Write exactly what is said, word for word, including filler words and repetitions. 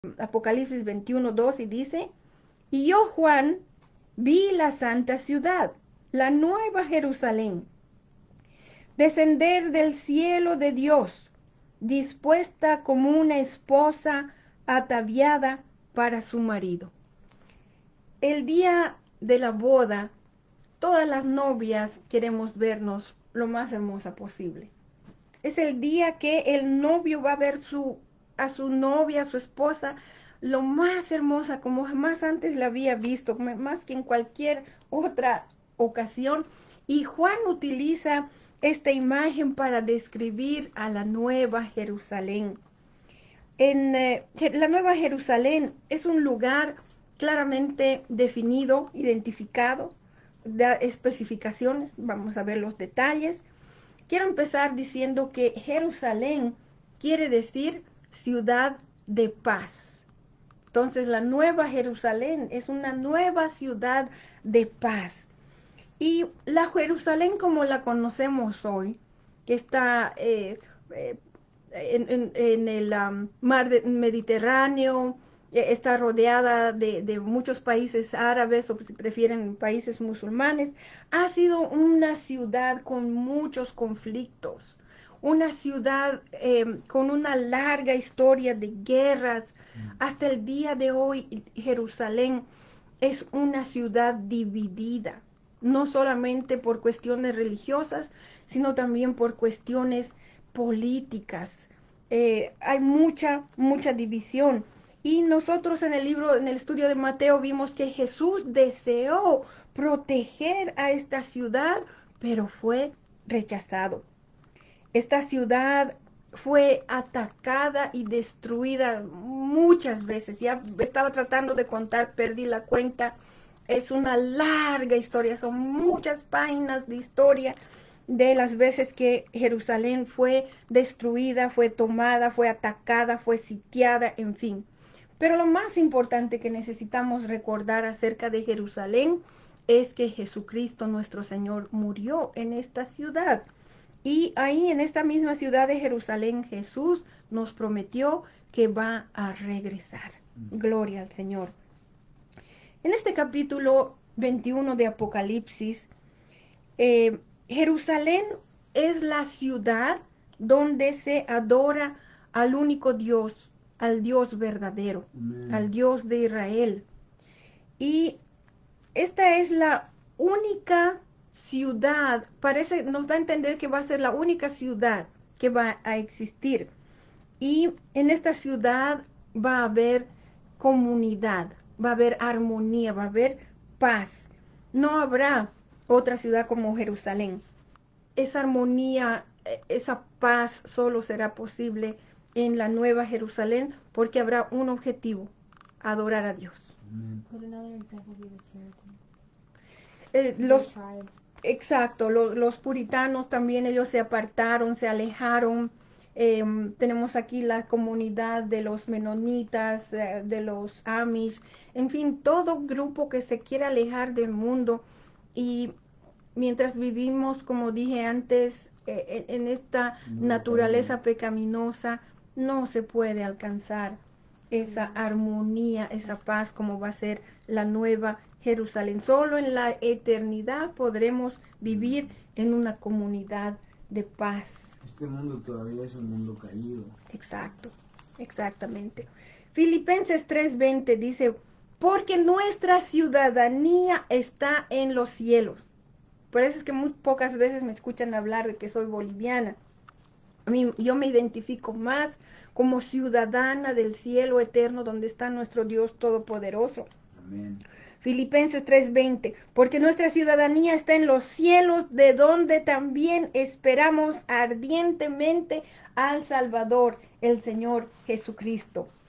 Apocalipsis veintiuno, dos, y dice, y yo, Juan, vi la santa ciudad, la nueva Jerusalén, descender del cielo de Dios, dispuesta como una esposa ataviada para su marido. El día de la boda, todas las novias queremos vernos lo más hermosa posible. Es el día que el novio va a ver su, a su novia, a su esposa, lo más hermosa, como jamás antes la había visto, más que en cualquier otra ocasión. Y Juan utiliza esta imagen para describir a la nueva Jerusalén. En eh, la nueva Jerusalén es un lugar claramente definido, identificado, da especificaciones, vamos a ver los detalles. Quiero empezar diciendo que Jerusalén quiere decir ciudad de paz. Entonces la nueva Jerusalén es una nueva ciudad de paz. Y la Jerusalén como la conocemos hoy, que está eh, eh, en, en, en, el um, mar de, Mediterráneo, eh, está rodeada de, de muchos países árabes o si prefieren países musulmanes, ha sido una ciudad con muchos conflictos, una ciudad eh, con una larga historia de guerras. Hasta el día de hoy Jerusalén es una ciudad dividida, no solamente por cuestiones religiosas, sino también por cuestiones políticas. Eh, hay mucha, mucha división. Y nosotros en el libro, en el estudio de Mateo, vimos que Jesús deseó proteger a esta ciudad, pero fue rechazado. Esta ciudad fue atacada y destruida muchas veces. Ya estaba tratando de contar, perdí la cuenta. Es una larga historia, son muchas páginas de historia de las veces que Jerusalén fue destruida, fue tomada, fue atacada, fue sitiada, en fin. Pero lo más importante que necesitamos recordar acerca de Jerusalén es que Jesucristo nuestro Señor murió en esta ciudad. Y ahí en esta misma ciudad de Jerusalén Jesús nos prometió que va a regresar. Gloria al Señor. En este capítulo veintiuno de Apocalipsis, eh, Jerusalén es la ciudad donde se adora al único Dios, al Dios verdadero, Amén. Al Dios de Israel. Y esta es la única ciudad, parece, nos da a entender que va a ser la única ciudad que va a existir. Y en esta ciudad va a haber comunidad, va a haber armonía, va a haber paz. No habrá otra ciudad como Jerusalén. Esa armonía, esa paz solo será posible en la nueva Jerusalén porque habrá un objetivo, adorar a Dios. Eh, los, exacto, lo, los puritanos también, ellos se apartaron, se alejaron. Eh, tenemos aquí la comunidad de los menonitas, eh, de los amish, en fin, todo grupo que se quiere alejar del mundo. Y mientras vivimos, como dije antes, eh, en, en esta no, naturaleza no. pecaminosa, no se puede alcanzar esa armonía, esa paz como va a ser la nueva Jerusalén. Solo en la eternidad podremos vivir en una comunidad de paz. Este mundo todavía es un mundo caído. Exacto, exactamente. Filipenses tres veinte dice, porque nuestra ciudadanía está en los cielos. Por eso es que muy pocas veces me escuchan hablar de que soy boliviana. A mí, yo me identifico más como ciudadana del cielo eterno donde está nuestro Dios Todopoderoso. Amén. Filipenses tres veinte, porque nuestra ciudadanía está en los cielos, de donde también esperamos ardientemente al Salvador, el Señor Jesucristo.